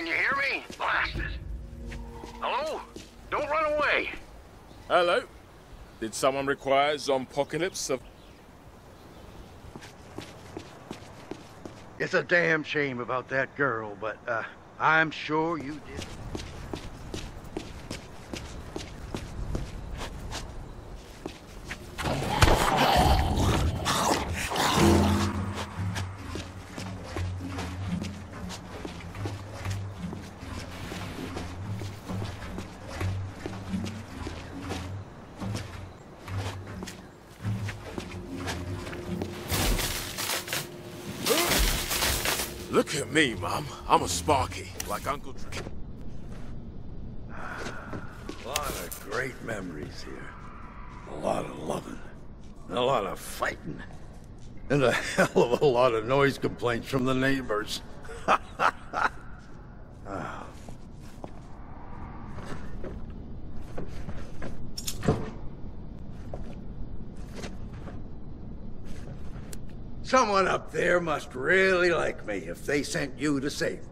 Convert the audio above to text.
Can you hear me? Blasted. Hello? Don't run away. Hello? Did someone require Zompocalypse of... It's a damn shame about that girl, but, I'm sure you did. Look at me, Mum. I'm a Sparky, like Uncle Dre. A lot of great memories here. A lot of loving. And a lot of fighting. And a hell of a lot of noise complaints from the neighbors. Someone up there must really like me if they sent you to save me.